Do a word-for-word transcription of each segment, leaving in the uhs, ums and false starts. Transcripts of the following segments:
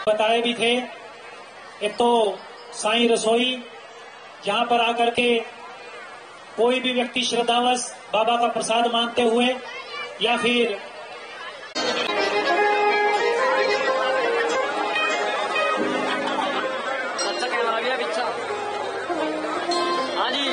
बताए भी थे। एक तो साईं रसोई, जहां पर आकर के कोई भी व्यक्ति श्रद्धावश बाबा का प्रसाद मांगते हुए या फिर हाँ जी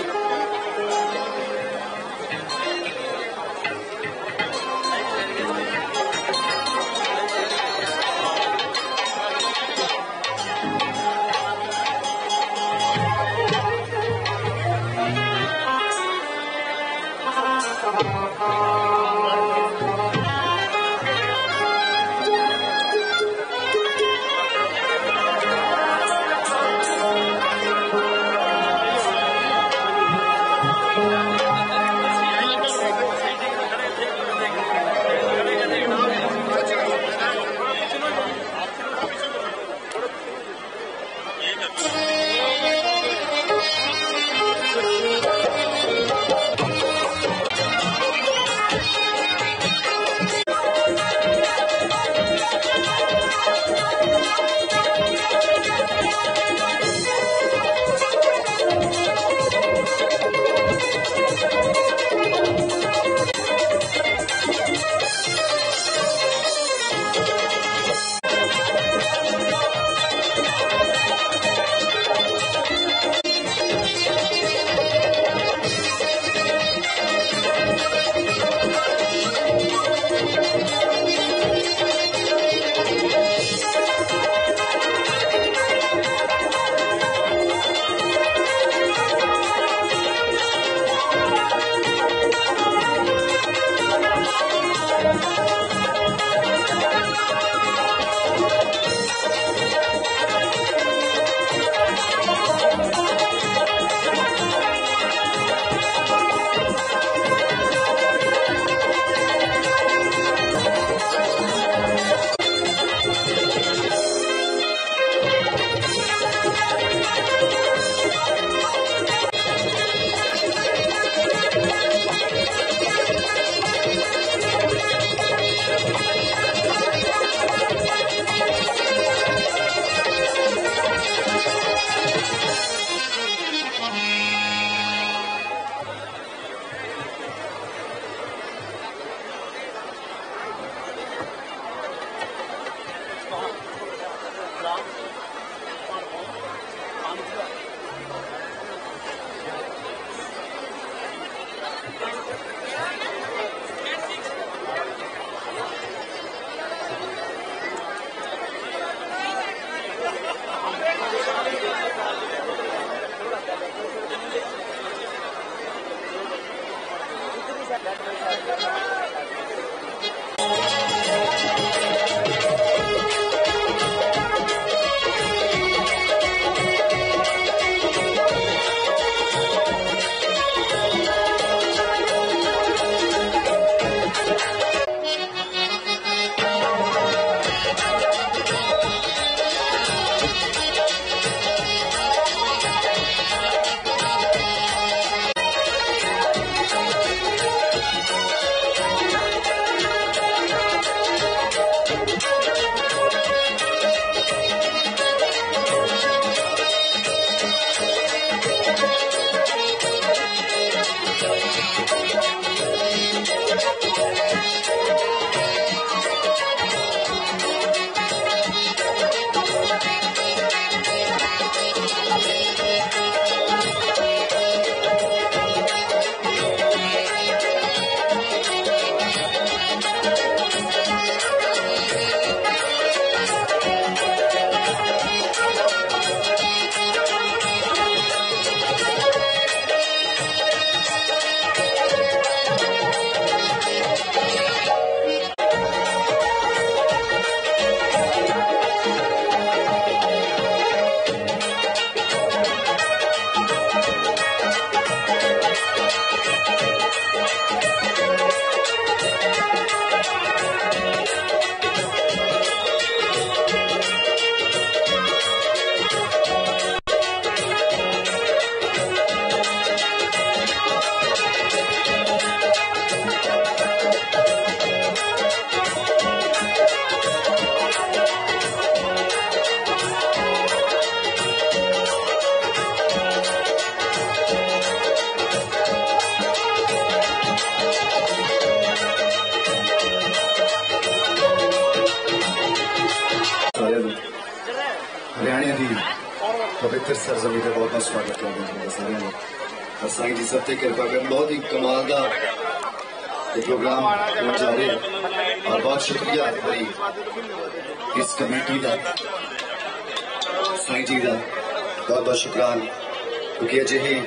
फिर सरजमी का बहुत बहुत स्वागत करते हैं सारे लोग और साईं जी सब ते कृपा कर। बहुत ही कमाल का प्रोग्राम होने जा रहे हैं और बहुत शुक्रिया भाई इस कमेटी का, साईं जी का बहुत बहुत शुक्रान, क्योंकि अजिहे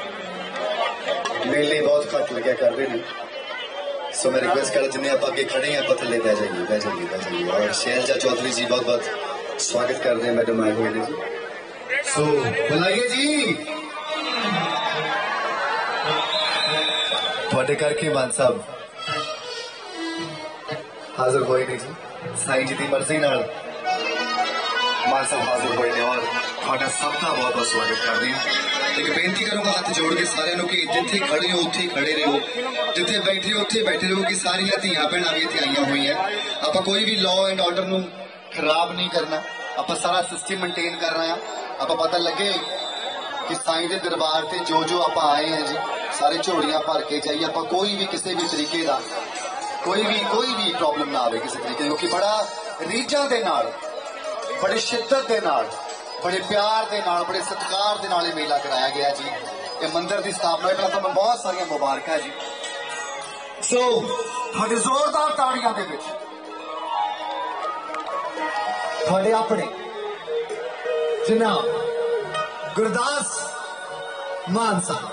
मेले बहुत घट लग्या करते हैं। सो मैं रिक्वेस्ट कर जिन्हें आप अगे खड़े हैं आप थले बह जाइए बह जाइए बह जाइए। और शैलजा चौधरी जी बहुत बहुत स्वागत करते हैं, मैडम आए हुए हैं जी। सो बुलाइए जी थोड़े करके मान साहब हाजिर होए ने जी, साईं जी की मर्जी नाल मान साहब हाजिर होए ने और थोड़ा सबका बहुत बहुत स्वागत करते हैं। एक बेनती करूंगा हाथ जोड़ के सारे कि जिथे खड़े हो उत्थे खड़े रहो, जिथे बैठे हो उत्थे बैठे रहो, कि सारिया धियां भैणां भी इत्थे आईयां हुई हैं। आप कोई भी लॉ एंड ऑर्डर नूं खराब नहीं करना, आप सारा सिस्टम मेनटेन करना है। आप पता लगे कि साईं के दरबार से जो जो आप आए हैं जी सारे झोलियां भर के जाइए। आप कोई भी किसी भी तरीके का कोई भी कोई भी प्रॉब्लम ना आवे किसी तरीके, क्योंकि बड़ा रीझां दे नाल बड़े शिद्दत दे नाल बड़े प्यार दे नाल बड़े सत्कार दे नाल मेला कराया गया जी। ये मंदिर की स्थापना है, तो बहुत सारिया मुबारक जी। सो थोड़े जोरदार ताड़ियां दे विच थोड़े अपने जनाब गुरदास मान साहब।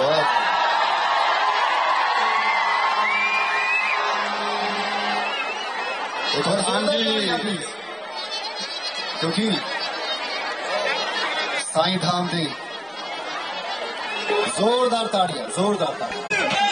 एक और आंधी क्योंकि साईं धाम दी जोरदार ताड़ियां, जोरदार ताड़ियां।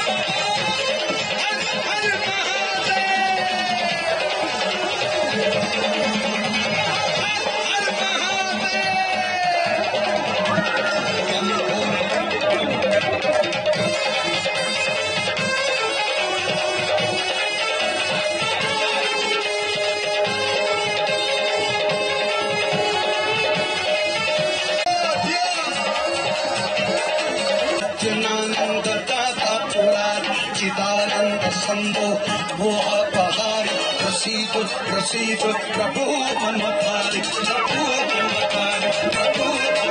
चिदानंद संभो मोह पहारी प्रसीद प्रसीद प्रभु मनोधारी प्रभु मनोधारी प्रभु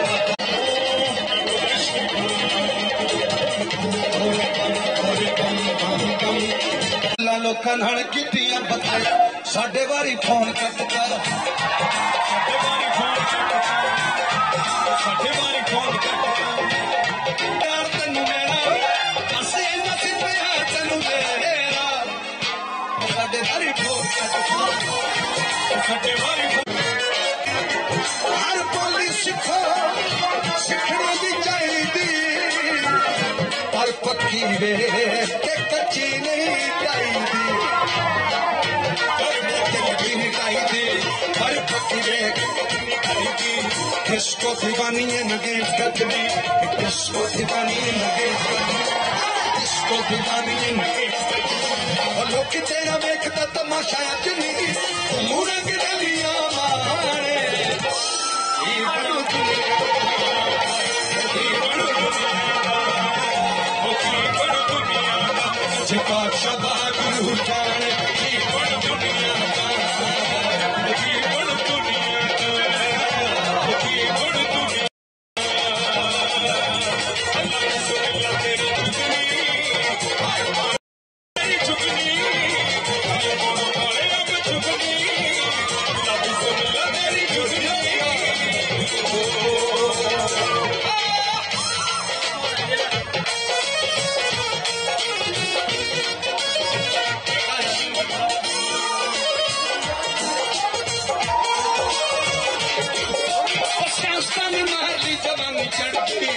लालो कन्हड़ कितियां बताई साढ़े बारी फोन कट कर साढ़े बारी फोन कट कर साढ़े बारी फोन कट कर यार तेनू मेरा असे नसी पिया तेनू मेरा साढ़े बारी फोन कट कर साढ़े बारी हर बोली सिखो सिखने दी चाहिदी पर पक्की वे के कच्ची नहीं चाहिदी हर पक्की वे किसको दीवानी है नगेश करनी किसको दीवानी है नगेश करनी किसको दीवानी है नगेश करनी और लोग तेरा वेखदा तमाशा चनी मुड़ा के डलिया मारे ये बड़ो दुनिया ये बड़ो दुनिया जिका शबाग जाने ये बड़ो दुनिया ये बड़ो दुनिया ये बड़ो दुनिया तेरी चुगनी अब चुगनी तेरी चुगनी मारली जवानी चढ़ती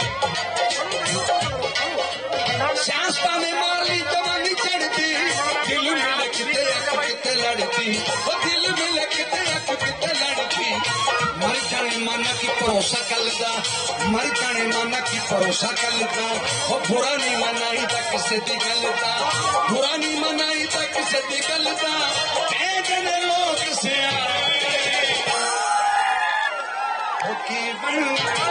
शास्ता में मारली जवानी चढ़ती दिल में लगते कितने लड़ती वो दिल में लगते कितने लड़ती मर जाने माना की भरोसा कलदा मर जाने माना की भरोसा कलदा वो बुरा नहीं मनाई तक किसी दी गलदा बुरा नहीं मनाई तक किसी दी गलदा जने लोग से की बनू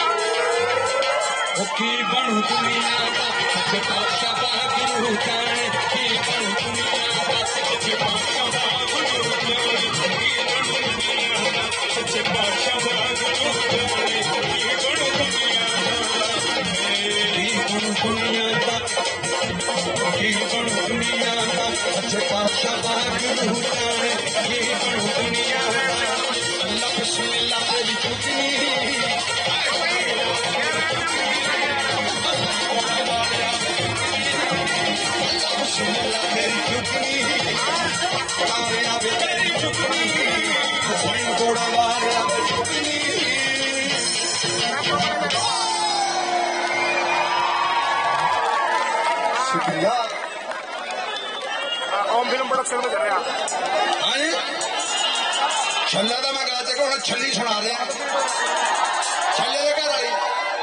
की बनू दुनिया का सच पातशाह गुरु जाने की बनू दुनिया का सच पातशाह गुरु जाने की बनू दुनिया का सच पातशाह गुरु जाने की बनू दुनिया की बनू दुनिया का की बनू दुनिया का सच पातशाह गुरु जाने की बनू दुनिया का अल्लाह बिस्मिल्लाह तेरी चुगनी तेरी चुगनी आया वे तेरी चुगनी स्वयं घोड़ा वाला चुगनी शुक्रिया। ओम फिल्म प्रोडक्शन में कर रहे हैं छल्ला का मैं गाते को छली सुना रहा छल्ले दे घर आई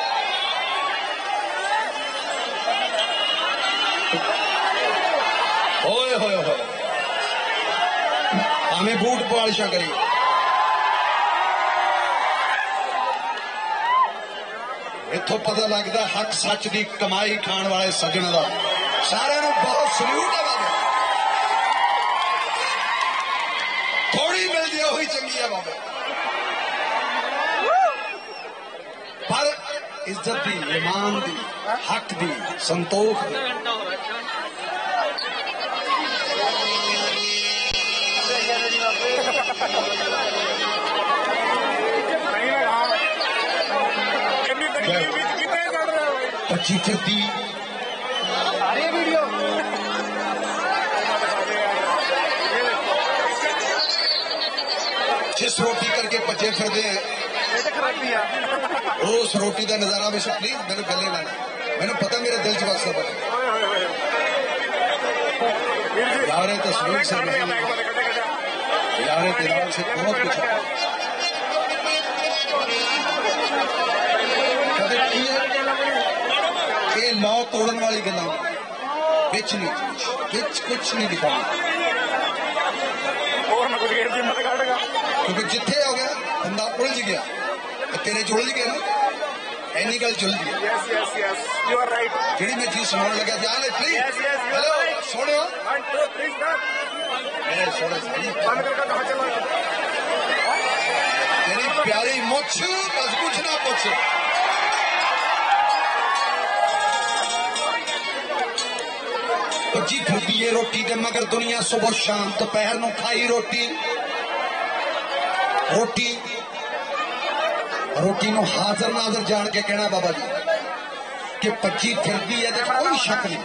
होए होए होए हमें बूट पॉलिशा करी इथों पता लगता हक सच की कमाई खाण वाले सज्जन का सारे बहुत सल्यूट है बाबे थोड़ी मिलती है वही चंगी है बाबे पर इज्जत दी ईमान दी हक दी संतोख दी भजी फिरती वीडियो जिस रोटी करके भजे फिरते हैं उस रोटी का नजारा भी प्लीज मेरे गले ना मैंने पता मेरे दिल च बस यार तस्वीर से यार दिलाल से बहुत कुछ ये लौ तोड़न वाली गल बिच नहीं बिच कुछ नहीं दिखाना क्योंकि जिथे हो गया बंदा उलझ गया तेरे च उलझ गया ना इन्नी गल चुल गई जी मैं चीज सुनाने लगा ध्यान है प्लीज हेलो सुनो तेरी प्यारी मुछ बस कुछ ना पूछ भजी फिरती है रोटी के मगर दुनिया सुबह शाम दोपहर नूं खाई रोटी रोटी रोटी नूं हाजर नाजर जान के कहना बाबा जी कि भजी फिरती है तो कोई शक नहीं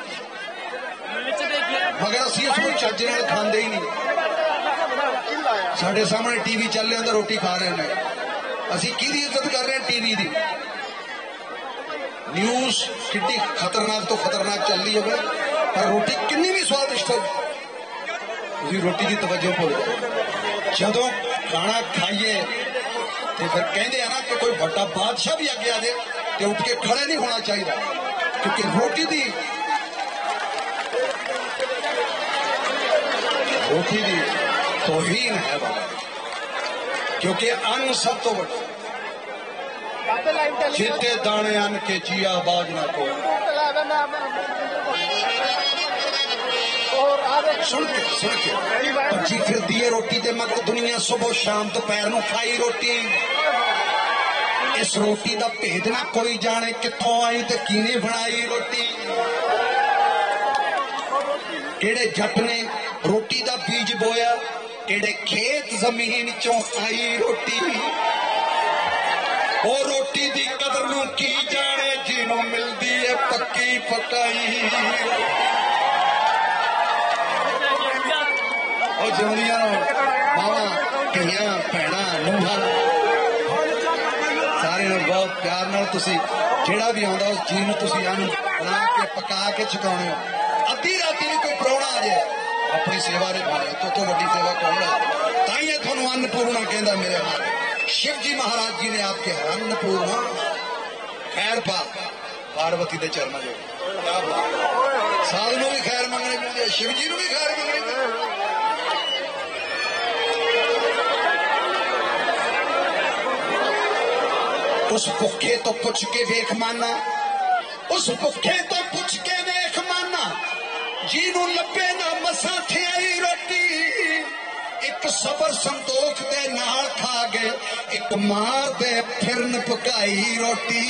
मगर असीं इसको चज नाल खांदे ही नहीं साडे सामने टीवी चल रहा तो रोटी खा रहे हैं असीं किहदी इज्जत कर रहे हैं टीवी की न्यूज़ कितनी खतरनाक तो खतरनाक चल रही है पर रोटी कितनी भी स्वादिष्ट हो रोटी की तवज्जो भूल जदों खाना खाइए तो फिर कहते हैं ना कि कोई बड़ा बादशाह भी अगे आ जाए तो उठ के खड़े नहीं होना चाहिए क्योंकि रोटी दी रोटी दी तौहीन है बाबा क्योंकि अन्न सब तो बड़ा जिते दाने अन्न के जिया बाज ना को सुन के सुन के भजी फिरती है रोटी ते मगर दुनिया सुबह शाम दोपहर नूं खाई रोटी इस रोटी दा भेद ना कोई जाने कित्थों आई ते किने बनाई रोटी केड़े जट ने रोटी दा बीज बोया केड़े खेत जमीन चों आई रोटी ओ रोटी दी कदर नूं की जाने जिन्हों मिलदी है पक्की पकाई ओ जिंदियां मावां धीआं भैणां नूहां सारे बहुत प्यार नाल तुसी जेड़ा भी आंदा उस चीज नूं तुसी अन्न बना के पका के छकाउणे हो अद्धी राती भी कोई प्राहुणा आ जाए अपनी सेवा निभाए तो तो वड्डी सेवा कौन है ताइए थानू अन्नपूर्णा कहंदा मेरे हाल शिव जी महाराज जी ने आपके अन्नपूर्णा खैर पा पार्वती के चरणों में साधु भी खैर मंगनी मिलती है शिव जी भी खैर मंगनी उस भुखे तो पुछ के वेख माना उस भुखे तो पुछ के वेख माना जीनू लभे ना मसा थियाई रोटी एक सबर संतोख दे नाल खा गए एक मार दे फिरन पकाई रोटी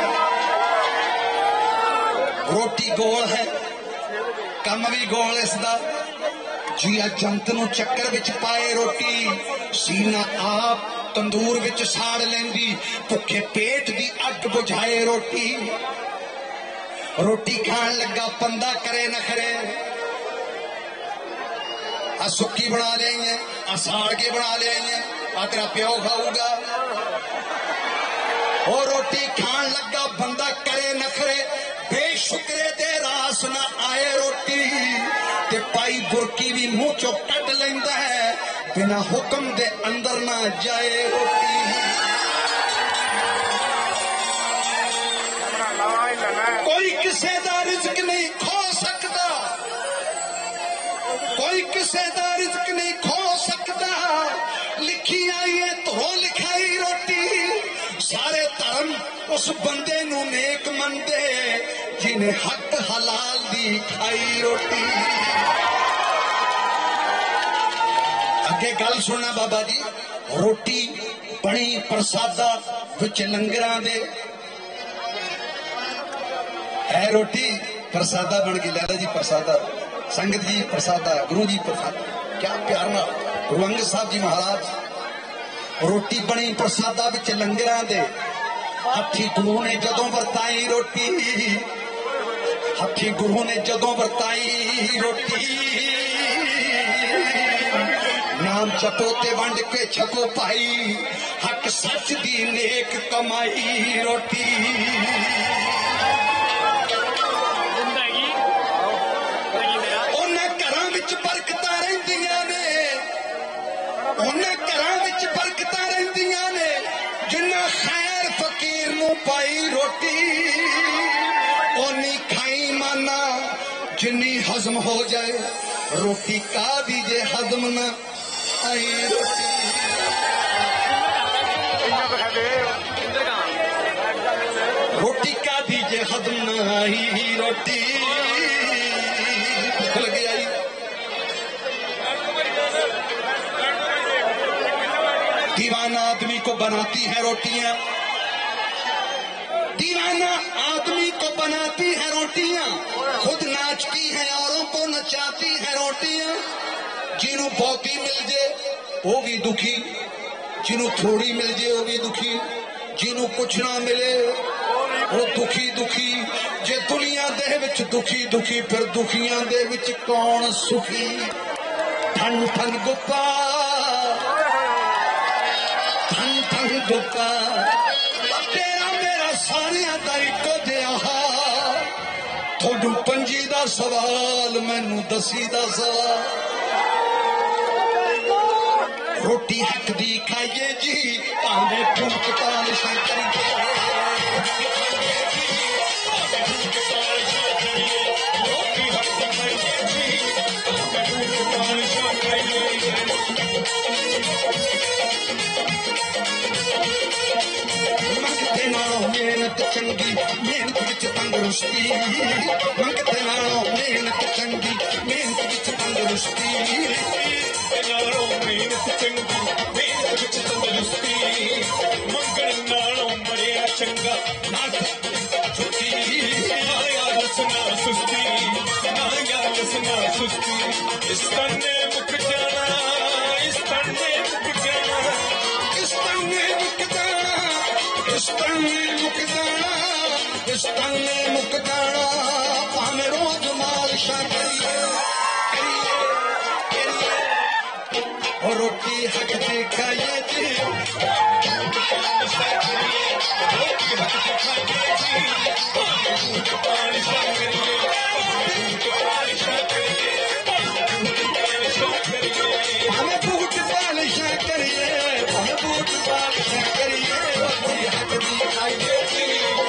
रोटी गोल है कम भी गोल इसदा जिया जंत नू चक्कर विच पाए रोटी सीना आप तंदूर विच साड़ लेंदी भुखे पेट दी अग बुझाए रोटी रोटी खान लगा बंदा करे नखरे आ सुक्की बना लेंगे आ साड़ के बना लेंगे आ तेरा प्यो खाऊगा और रोटी खान लगा बंदा करे नखरे बेशुक्रे दे रास ना आए रोटी ते पाई बुरकी भी मुंह चो कट लेंदा है बिना हुक्म दे अंदर ना जाए रोटी कोई किसे दा रिज़्क नहीं खो सकता कोई किसे दा रिज़्क नहीं खो सकता लिखी आई है तो लिखाई रोटी सारे धर्म उस बंदे नू नेक मनदे जिन्हें हक हलाल दी खाई रोटी अगे गल सुनना बाबा जी रोटी बनी प्रसादा विच लंगरां दे है रोटी प्रसादा बन गई लाला जी प्रसादा संगत जी प्रसादा गुरु जी प्रसादा क्या प्यार ना गुरु अंगद साहब जी महाराज रोटी बनी प्रसादा विच लंगरां दे हथी गुरु ने जदों वरताई रोटी हथी गुरु ने जदों वरताई रोटी नाम जपो ते वंड के छपो पाई हक सच दी नेक कमाई रोटी उन्हें घरां विच बरकतां रहिंदियां ने उन्हें घरां विच बरकतां रहिंदियां ने जिन्ना खैर फकीर नू पाई रोटी ओनी खाई माना जिन्नी हजम हो जाए रोटी का दीजे हजम न आई रोटी रोटी का दीजे हजम न आई रोटी लग आई दीवाना आदमी को बनाती है रोटियां दीवाना आदमी को बनाती है रोटियां खुद नाचती है औरों को नचाती है रोटियां जिन्हों बहुती मिल जाए वो भी दुखी जिन्हों थोड़ी मिल जाए वो भी दुखी जिन्हों कुछ ना मिले वो दुखी दुखी जे दुनिया दे विच दुखी दुखी फिर दुखियां दे विच कौन सुखी ठन ठन गुप्पा ठन ठन गुप्पा तेरा मेरा सारिया का इको जिहा थोड़ू पंजी दा सवाल मैनू दसी दा सवाल रोटी हक दी खाइए जी भावे फूक पाल शंकर मंगते नालों मेहनत चंगी मेहनत विच तंदुरुस्ती मंगते नालों मेहनत चंगी मेहनत विच तंदुरुस्ती नालों मेहनत चंगी मेहनत विच तंदुरुस्ती मंगण नालों मरिया चंगा नाट छुट्टी ना यार सुना सुस्ती ना यार सुना सुस्ती इस तन्ने मुक जाना इस तन्ने मुक जाना इस तन्ने मुक जाना इस तन्ने मुक जाना इस तन्ने मुक जाना भावे रोज मालिशा करिए करिए और रोटी हक दी खाइए जी हमें बूट पालिशा करिए हमें बूट पालिशा करिए रोटी हक दी खाइए जी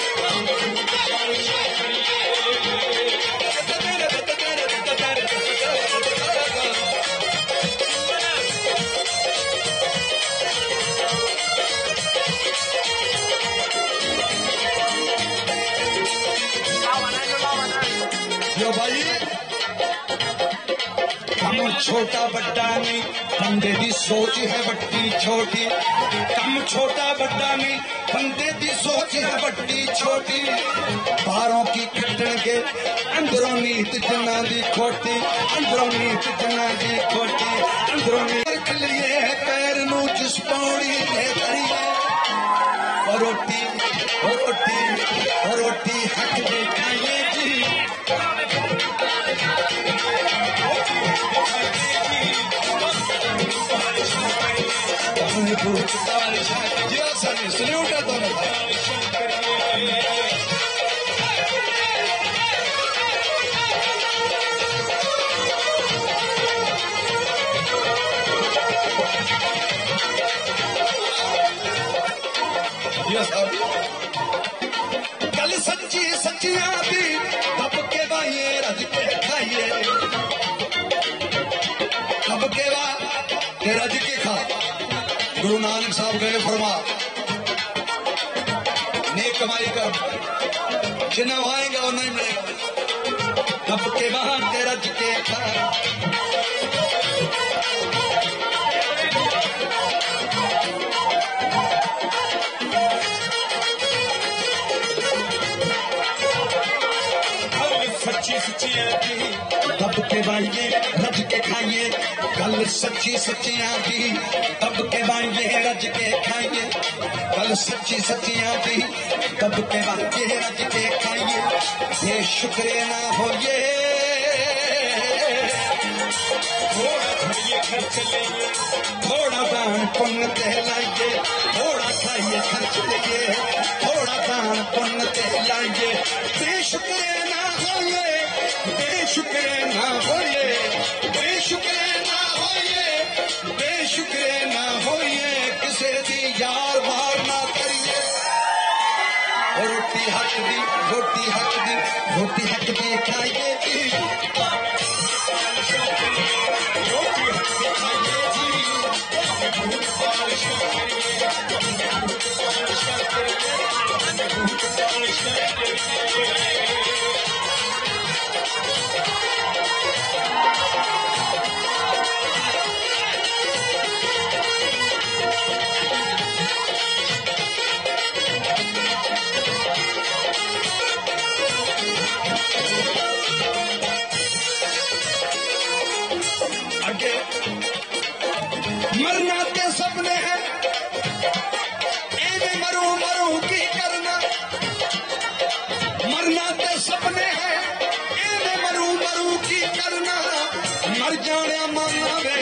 यो भाई कम छोटा बड़ा नहीं बंदे दी सोच है बड़ी छोटी कम छोटा बड़ा नहीं बंदे दी सोच है बड़ी छोटी बारों की कटन के अंदरों नीत जना दी खोटी अंदरों नीत जना दी खोटी अंदरों नीत लिए पैर नू जिस पौड़ी ले करिए और रोटी और रोटी और रोटी हक दे खाइए जी सल्यूट है दोनों गल सच्ची सच्चिया दी दब के बाइये रज के खाइए दब के बा रज के खा गुरु नानक साहब गए फरमा नेक कमाई कर जिन्ना आएगा वो नहीं मिलेगा दब के वहां ते रज के खा सच्ची सच्ची दब के बाइये रज के खाइए, गल सच्ची सच्चियां दी दब के बाइये रज के खाइए, गल सच्ची सच्चियां दी दब के बाइये रज के खाइए। ये शुक्र ना होइए थोड़ा दान पुण्य ते लाइए, थोड़ा खाइए खर्च लिए, थोड़ा दान पुण्य ते लाइए। बेशुक्र ना होइए, बेशुक्र ना होइए, बेशुक्र ना होइए, बेशुक्र ना होइए, किसे दी यार मार ना करिए। रोटी हक दी, रोटी हक दी, रोटी हक दी खाइए जी, रोटी हक दी खाइए जी। आगे मरना ते सपने हैं, एवे मरू मरू की करना, मरना ते सपने हैं, एवे मरू मरू की करना, मर जाने माना वे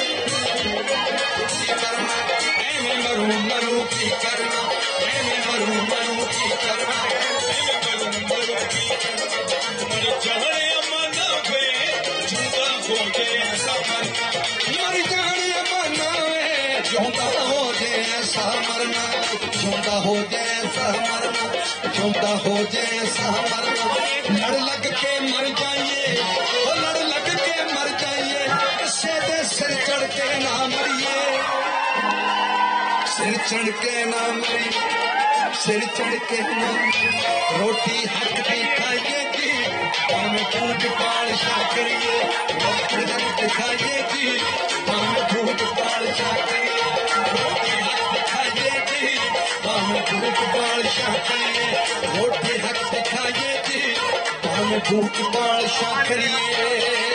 की करना, एवे मरू मरू की करना, एवे मरू मरू की करना, एवे मरू मरू की करना, मर जाने माना वे जिंदा हो गए ऐसा मरना, मर जाने माना वे जिंदा हो जाए ऐसा मरना, जिंदा हो जाए ऐसा मरना, जिंदा हो जाए ऐसा मरना। लड़ लग के मर जाइए, ओ लड़ लग के मर जाइए, किसे दे सिर चढ़ के ना मरिए, सिर चढ़ के ना मरिए, सिर चढ़ के ना मरिए। रोटी हक की खाइए जी, हम फूट पाल सा करिए, रोटी हक की खाइए जी, हम फूट पाल सा करिए, रोटी हक की खाइए जी, हम फूट पाल सा करिए, रोटी हक की खाइए जी, हम फूट पाल सा करिए।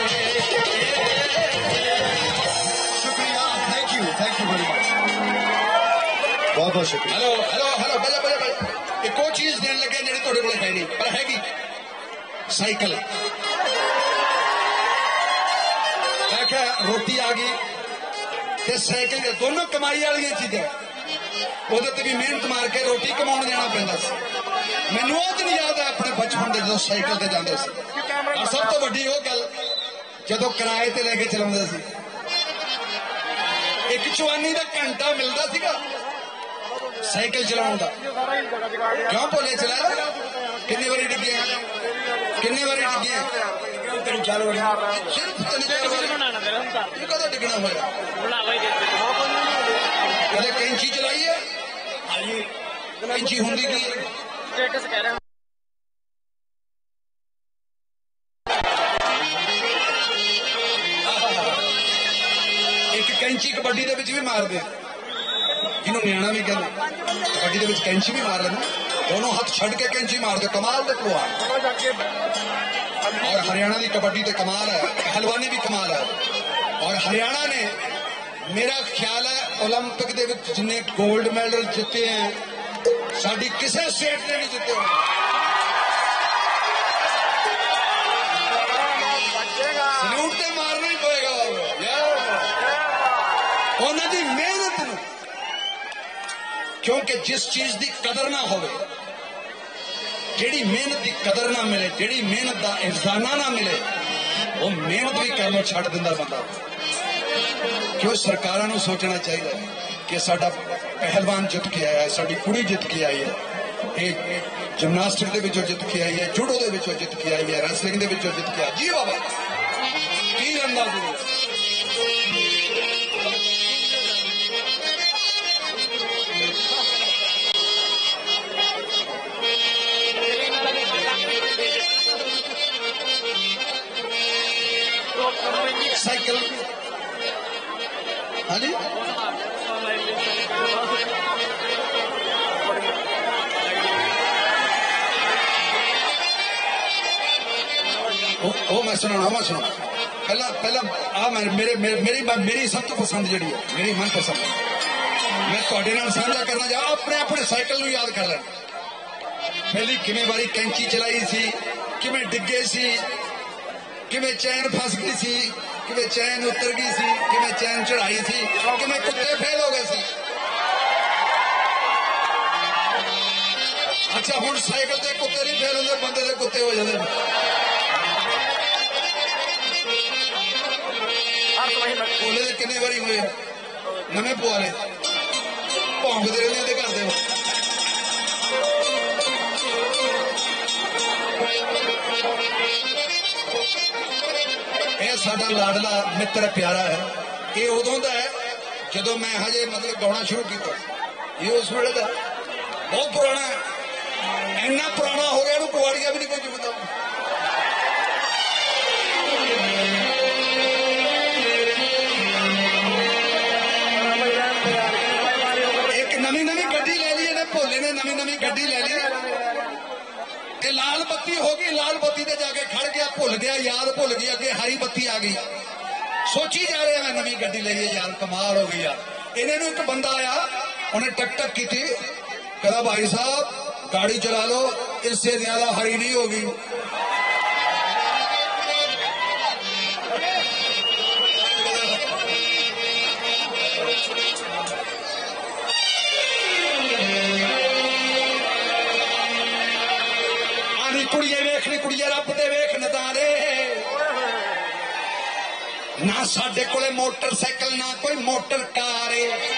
शुक्रिया, thank you, thank you very much, बहुत बहुत शुक्रिया। हेलो हेलो हेलो बजा बजा बजा एक और चीज देने लगे जेडी थोड़े को है नहीं पर हैगी साइकिल। मैं क्या रोटी आ गई ते साइकिल के दोनों कमाई वाली चीजें ਉਹਦੇ ਤੇ भी मेहनत मार के रोटी कमाने जाना पैंदा सी। मैनू ਉਹ दिन याद है अपने बचपन ਦੇ ਜਦੋਂ साइकिल ਤੇ ਜਾਂਦੇ ਸੀ। और सब तो ਵੱਡੀ ਉਹ ਗੱਲ ਜਦੋਂ ਕਿਰਾਏ ਤੇ ਲੈ ਕੇ ਚਲਾਉਂਦੇ ਸੀ ਇੱਕ ਚਵਾਨੀ ਦਾ ਘੰਟਾ ਮਿਲਦਾ ਸੀਗਾ साइकिल चलाने का। क्यों भोले चला किन्नी बारी डिगे किन्नी बारी डिगे तीन चार बारी सिर्फ तीन चार बारी कदों डिगना होया कदे कैंची चलाई है कैंची होंदी की एक कैंची कबड्डी दे विच भी मार दे जिन्हों न्याणा भी कहना कबड्डी के कैंची भी मार लेना दोनों हाथ छड़ के कैंची मार दे कमाल दे पलवान। और हरियाणा की कबड्डी तो कमाल है, पहलवानी भी कमाल है। और हरियाणा ने मेरा ख्याल है ओलंपिक के जिन्हें गोल्ड मेडल जीते हैं साड़ी किसी स्टेट ने नहीं जीते सलूट तो मारना ही पड़ेगा उन्होंने मेहनत न क्योंकि जिस चीज की कदर ना हो जेड़ी मेहनत की कदर ना मिले जेड़ी मेहनत का एहसाना ना मिले वो मेहनत भी करना छड़ दिंदा बंदा। क्यों सरकारों को सोचना चाहिए कि साडा पहलवान जित के आया है साडी कुड़ी जित के आई है ये जिमनास्टिक दे विचों जित के आई है जूडो दे विचों जित के आई है रेसलिंग दे विचों जित के आई जी बाबा की अंदाज़ साइकिल हाँ जी ओ, ओ मैं सुना मैं सुना पहला पहला आ मेरे मेरे मेरी मेरी सब तो पसंद जी है, मेरी मन पसंद मैं थोड़े नाल साझा करना चाह अपने अपने साइकिल नूं याद कर लें। पहली किवें बारी कैंची चलाई सी, किवें डिगे सी, किवें चैन फस गई सी, किवें चैन उतर गई सी, किवें चैन चढ़ाई सी, किवें कुत्ते फेल हो गए सी। अच्छा हुण साइकिल ते कुत्ते नहीं फेल होंदे, बंदे दे कुत्ते हो जांदे। भोले दे किन्ने बारी होए, नवे पुआले भौंकदे रहिंदे घर दे। साडा लाडला मित्र प्यारा है, ये उदों का है जो मैं हजे मतलब गाना शुरू किया, ये उस वेले का बहुत पुराना है, इन्ना पुराना हो गया कुआड़िया भी नहीं कोई चुकता। एक नवी नवी गड्डी ले ली इन्हें, भोले ने नवी नवी गड्डी ले ली, लाल बत्ती हो गई, लाल बत्ती ते जाके खड़ गया, भुल गया, याद भुल गया कि हरी बत्ती आ गई। सोची जा रहे मैं नवी गड्डी लईए यार, कमाल हो गई यार। इन्हें एक बंदा आया, उन्हें टक टक की थी, कहता भाई साहब गाड़ी चला लो, इससे ज्यादा हरी नहीं होगी। कुड़िए वेखनी कुड़िए रब दे वेख नजारे, ना साडे कोले मोटरसाइकिल ना कोई मोटर कार,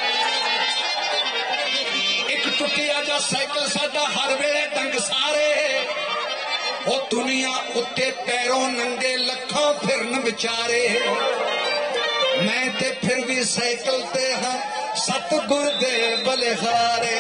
एक टुटिया जा साइकिल साडा हर वेले डंग सारे। वो दुनिया उत्ते पैरों नंगे लखों फिरन विचारे, मैं ते फिर भी साइकिल ते हाँ सतगुर दे बलिहारे।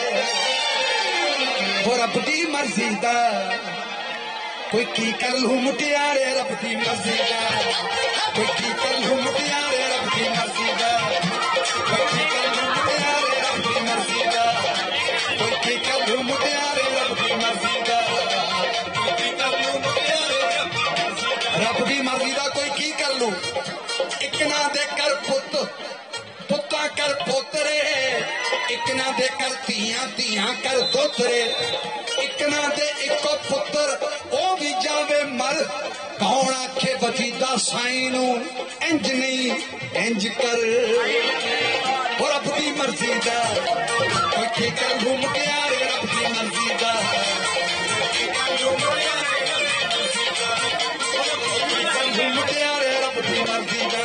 वो रब दी मर्जी दा कोई की कर लू मुटियारे, रब दी मर्जी दा कोई की कर लू मुटियारे, रब दी मर्जी दा कोई की कर लू मुटियारे, रब दी मर्जी दा कोई की कर लू मुटियारे, रब दी मर्जी दा कोई की कर लू मुटियारे, रब दी मर्जी दा कोई की कर लू। एक ना दे कर पुत पुत्ता कर पोतरे, एक ना दे कर तियां तियां कर दोतरे, एक ना दे इको पुत्र ओ भी जावे मर। कौन आखे बचीदा साई नू इंज नहीं इंज कर, और रब दी मर्जी दा कोई की कर घूम के आ रे, रब दी मर्जी दा घूम के आ रे, रब दी मर्जी दा।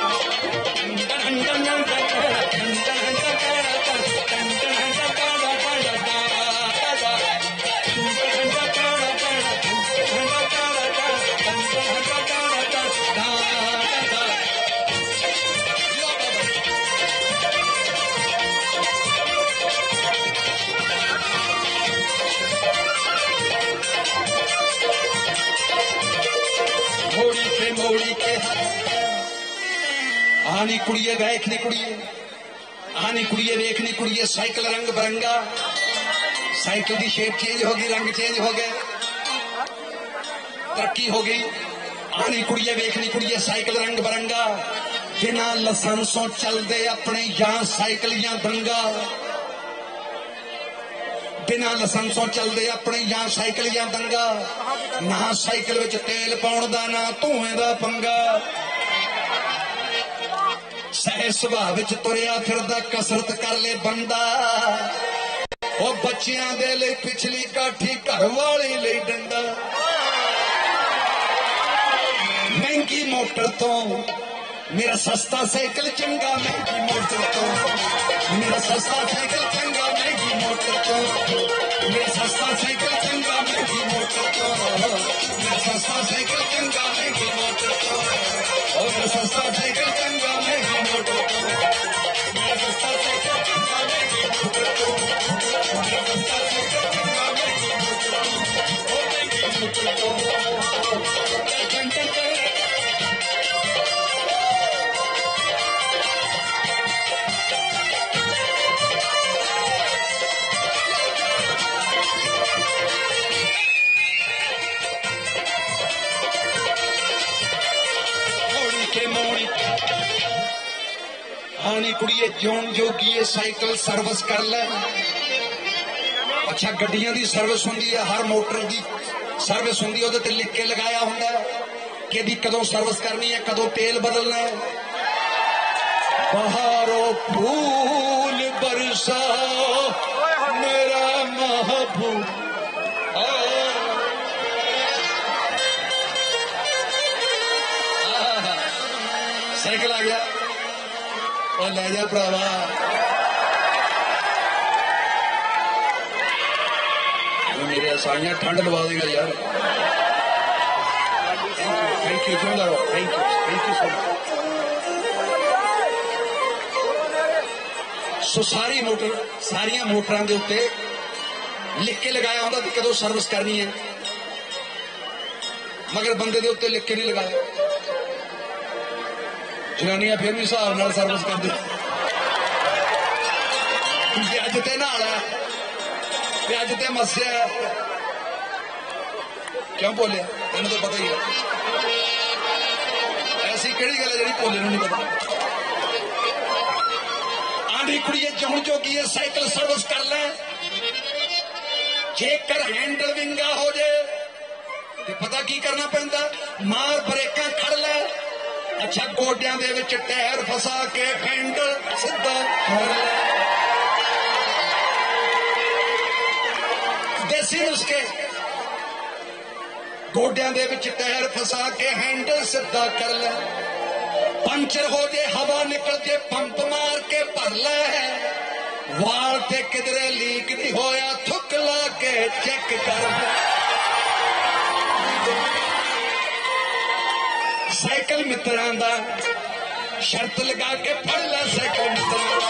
मोड़ी पे मोड़ी के आनी कुड़िए वेखनी कुड़िए, आनी कुड़िए वेखनी कुड़िए, साइकिल रंग बिरंगा, साइकिल की शेप चेंज होगी, रंग चेंज हो गए, तरक्की हो गई। आनी कुड़िए वेखनी कुड़िए, साइकिल रंग बिरंगा, बिना लाइसेंसों चलते अपने या साइकिल या दंगा, बिना लाइसेंसों चलते अपने या साइकिल या दंगा, ना साइकिल विच तेल पाउण दा ना धुएं दा पंगा, सह सुभाव विच तुरिया फिरदा कसरत कर ले बंदा, ओ बच्चियां दे लई पिछली काठी घर वाली लई डंडा। महंगी मोटर तो मेरा सस्ता साइकिल चंगा, महंगी मोटर तो मेरा सस्ता साइकिल चंगा, महंगी मोटर तो मेरा सस्ता साइकिल चंगा, महंगी मोटर तो मेरा सस्ता साइकिल चंगा, महंगी मोटर तो और मेरा सस्ता साइकिल चंगा, महंगी मोटर तो मेरा सस्ता साइकिल चंगा, महंगी मोटर तो मेरा सस्ता साइकिल चंगा, महंगी मोटर तो महंगी मोटर तो। हाँ नी कुड़िए जोन जोगी साइकिल सर्विस कर ले। अच्छा गड्डियां दी सर्विस होंदी है, हर मोटर दी सर्विस होंदी है, उहदे ते लिख के लगाया हुंदा कि दी कदों सर्विस करनी है, कदों तेल बदलना है। बहारों फूल बरसा मेरा महबूब साइकिल आ गया और ले जा भरावा। मेरे आसानियां ठंड लवा देगा यार। Thank you thank you thank you thank you so much. सो सारी मोटर सारिया मोटरां दे उत्ते लिख के लगाया होंदा कि कदों सर्विस करनी है, मगर बंदे दे उत्ते लिख के नहीं लगाया। जनानियां फिर भी हिसाब नाल सर्विस कर दी। अज ते नहाना है, अज ते मस्या है। क्यों बोलिया तेन तो पता ही है। ऐसी केड़ी गल है जी भोले नहीं पता। आंधी कुड़िए जौन जोगी है साइकिल सर्विस कर ले। जेकर हैंडल विंगा हो जाए तो पता की करना पैंदा, मार ब्रेकां खड़ ले। अच्छा गोडियां दे विच टायर फसा के हैंडल सीधा कर ले। देसी नुस्खे गोडियां दे विच टायर फसा के हैंडल सीधा कर ले। पंचर हो जाए हवा निकल के पंप मार के भर ले। वाल ते किधरे लीक नहीं होया थुक ला के चेक कर ले। साइकिल मित्रां दा शर्त लगा के फड़ ले। साइकिल मित्रां दा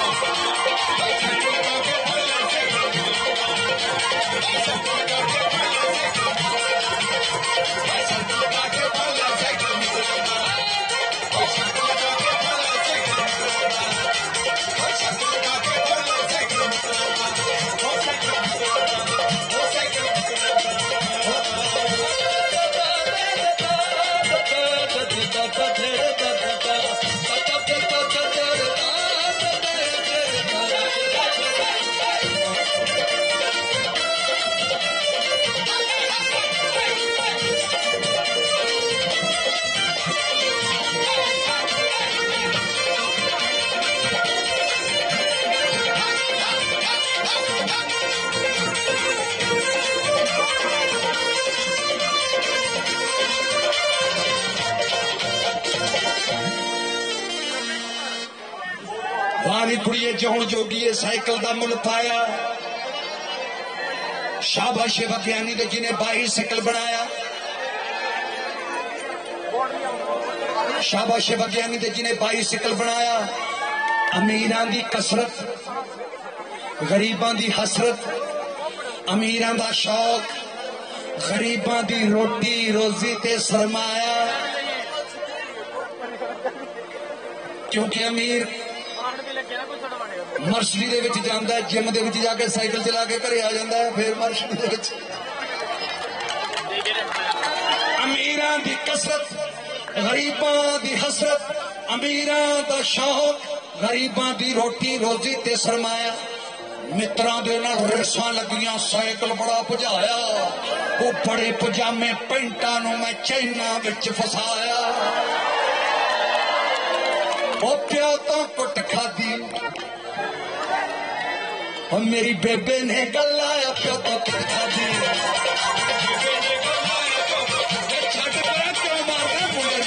वानी कुड़िए जौन जोगी साइकिल का मुल पाया। शाबाश विज्ञानी ने जिन्हें बाईसाइकिल बनाया। शाबाश विज्ञानी ने जिन्हें बाईसाइकिल बनाया। अमीरां दी कसरत गरीबां दी हसरत, अमीरां दा शौक गरीबां दी रोटी रोजी ते सरमाया। क्योंकि अमीर मर्सिडी दे विच जांदा है, जिम दे विच जाके साइकिल चला के घरे आ जांदा है, फिर मर्सिडी दे विच। अमीरां दी कसरत गरीबां दी हसरत, अमीरां दा शौक गरीबां दी रोटी रोजी ते सरमाया। मित्रां दे नाल रेसां लगियां, साइकिल बड़ा भजाया। वो बड़े पजामे पेंटां नूं मैं चैना विच फसाया। ओ प्यो तो कुट खादी और मेरी बेबे ने गलाया, प्यो तो कुट खादी। छट परा क्यों मारना मुंडे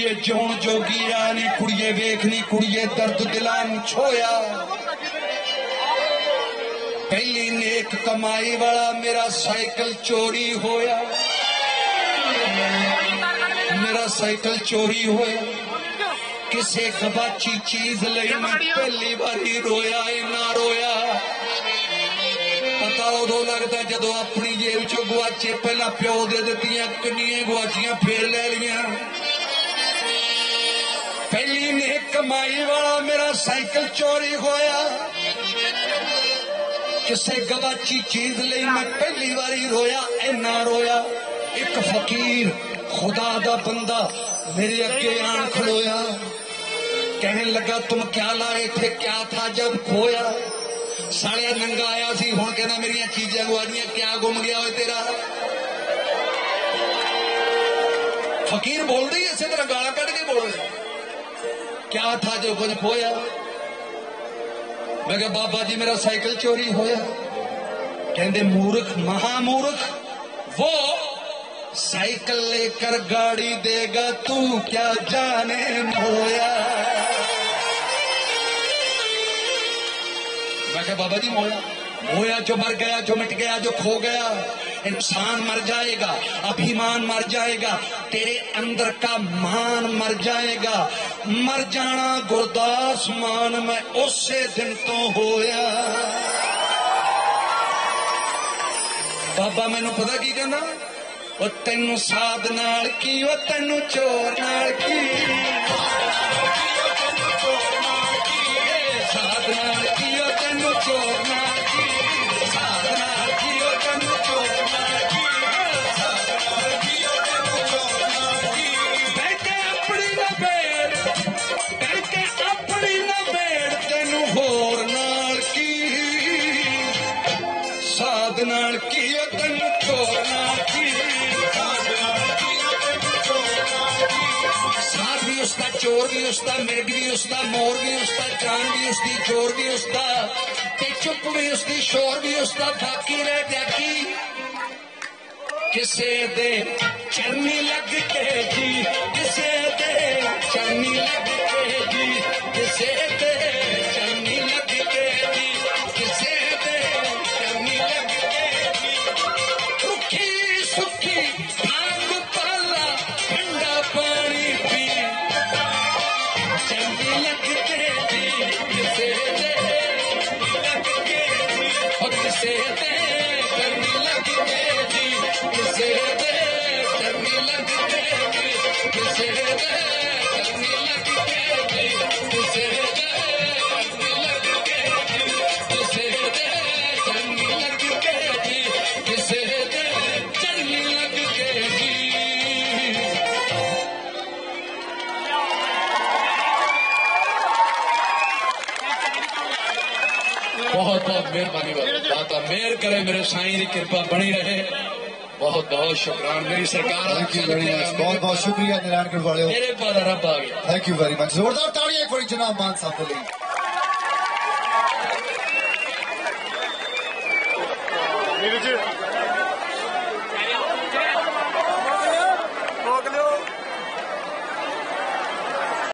कुड़िए जोन जोगी आनी कुड़िए वेखनी कुड़िए दर्द दिलान छोया पहली नेक कमाई वाला मेरा साइकिल चोरी होया मेरा साइकिल चोरी होया किसे गवाची चीज लई मैं पहली बारी रोया इना रोया पता उदो लगता जदों अपनी जेब चो गुआचे पहला प्यो दे दित्तियां किन्नियां गुआचियां फिर ले लिया पहली नेक कमाई वाला मेरा साइकिल चोरी होया किसे गवाची चीज लई मैं पहली बारी रोया इना रोया एक फकीर खुदा दा बंदा मेरे अगे आन खलोया कहने लगा तुम क्या लाए थे क्या था जब खोया सालिया नंगा आया सी हुण कहना मेरी चीजा गुआदियां क्या गुम गया हो तेरा फकीर बोल रही इसे तरह गाला कट के बोल रहे क्या था जो कुछ खोया मैं कहा बाबा जी मेरा साइकिल चोरी होया कहते मूर्ख महामूर्ख वो साइकिल लेकर गाड़ी देगा तू क्या जाने मोया मैं कहा बाबा जी मोया मोया जो मर गया जो मिट गया जो खो गया इंसान मर जाएगा अभिमान मर जाएगा तेरे अंदर का मान मर जाएगा मर जाना गुरदास मान मैं उसे दिन तो होया बाबा मैनू पता की कहना वो तेनू साध नाल की वो तेनू चोर नाल की साध नाल की वो तेनू चोर नाल की साध नाल की वो तेनू चोर नाल की साध नाल की वो तेनू चोर नाल की बैठे अपनी लपेट बैठे अपनी लपेट तेनू होर नाल की साध नाल की वो तेनू चोर नाल की साथ भी उसका चोर भी उसका मिर्ग भी उसका मोर भी उसका जान भी उसकी चोर भी उसका ते चुप भी उसकी शोर भी उसका बाकी रह जाकी किसे दे चरनी लग के जी किसे दे चरनी लग के जी किसे दे चरनी लग के जी किसे दे चरनी लग के जी रुखी सुखी भांग पाला ठंडा पानी पी चरनी लग के जी किसे दे लग के जी और किसे दे चरनी लग के जी किसे दे चरनी लग के जी किसे दे चरनी लग के जी किसे दे चरनी लग के जी किसे दे चरनी लग के जी किसे दे चरनी लग के जी बहुत बहुत मेहरबानी दाता मेहर करे मेरे साईं की कृपा बनी रहे बहुत बहुत शुक्रान मेरी सरकार थैंक यू वेरी मच बहुत बहुत शुक्रिया नारायणगढ़ वाले मेरे पास रब आ गया थैंक यू वेरी मच जोरदार तालियां एक बारी जनाब मान साहब के लिए नीरज जी